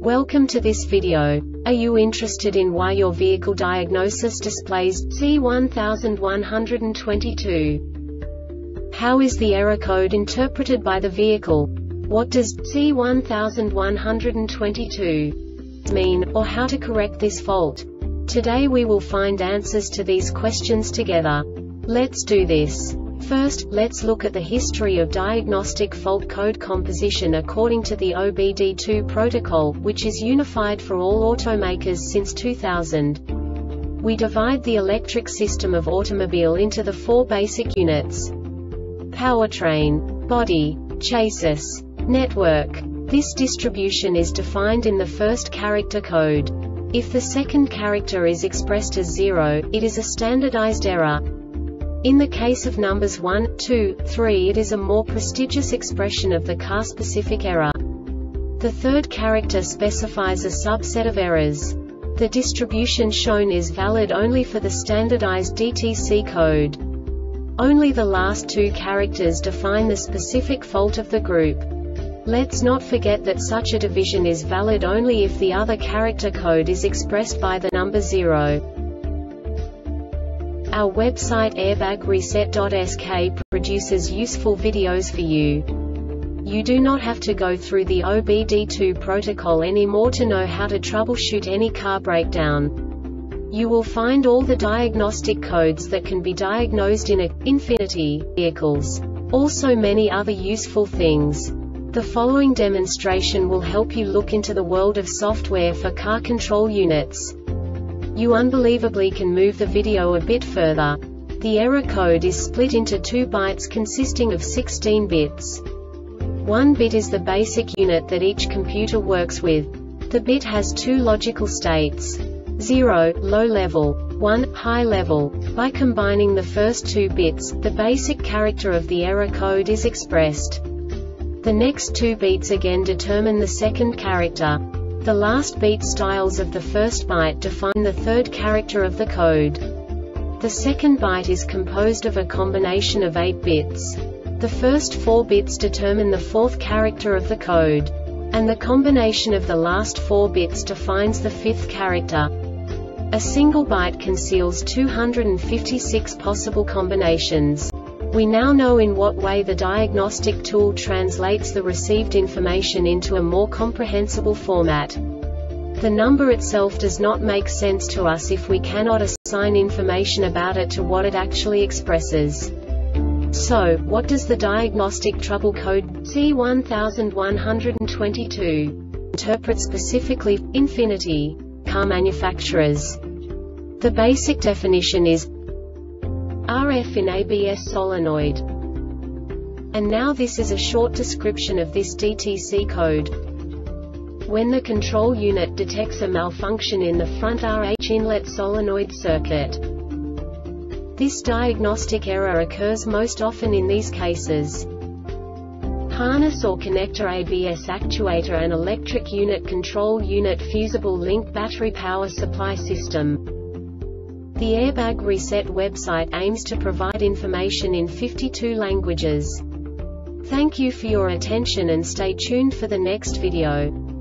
Welcome to this video. Are you interested in why your vehicle diagnosis displays C1122? How is the error code interpreted by the vehicle? What does C1122 mean, or how to correct this fault? Today we will find answers to these questions together. Let's do this. First, let's look at the history of diagnostic fault code composition according to the OBD2 protocol, which is unified for all automakers since 2000. We divide the electric system of automobile into the four basic units: powertrain, body, chassis, network. This distribution is defined in the first character code. If the second character is expressed as 0, it is a standardized error. In the case of numbers 1, 2, 3, it is a more prestigious expression of the car-specific error. The third character specifies a subset of errors. The distribution shown is valid only for the standardized DTC code. Only the last two characters define the specific fault of the group. Let's not forget that such a division is valid only if the other character code is expressed by the number 0. Our website airbagreset.sk produces useful videos for you. You do not have to go through the OBD2 protocol anymore to know how to troubleshoot any car breakdown. You will find all the diagnostic codes that can be diagnosed in Infiniti vehicles. Also many other useful things. The following demonstration will help you look into the world of software for car control units. You unbelievably can move the video a bit further. The error code is split into 2 bytes consisting of 16 bits. 1 bit is the basic unit that each computer works with. The bit has 2 logical states: 0, low level, 1, high level. By combining the first 2 bits, the basic character of the error code is expressed. The next 2 beats again determine the second character. The last beat styles of the first byte define the third character of the code. The second byte is composed of a combination of 8 bits. The first 4 bits determine the fourth character of the code. And the combination of the last 4 bits defines the fifth character. A single byte conceals 256 possible combinations. We now know in what way the diagnostic tool translates the received information into a more comprehensible format. The number itself does not make sense to us if we cannot assign information about it to what it actually expresses. So, what does the Diagnostic Trouble Code C1122 interpret specifically for Infiniti car manufacturers? The basic definition is RF in ABS Solenoid. And now this is a short description of this DTC code. When the control unit detects a malfunction in the front RH inlet solenoid circuit. This diagnostic error occurs most often in these cases: harness or connector ABS actuator and electric unit control unit fusible link battery power supply system. The Airbag Reset website aims to provide information in 52 languages. Thank you for your attention and stay tuned for the next video.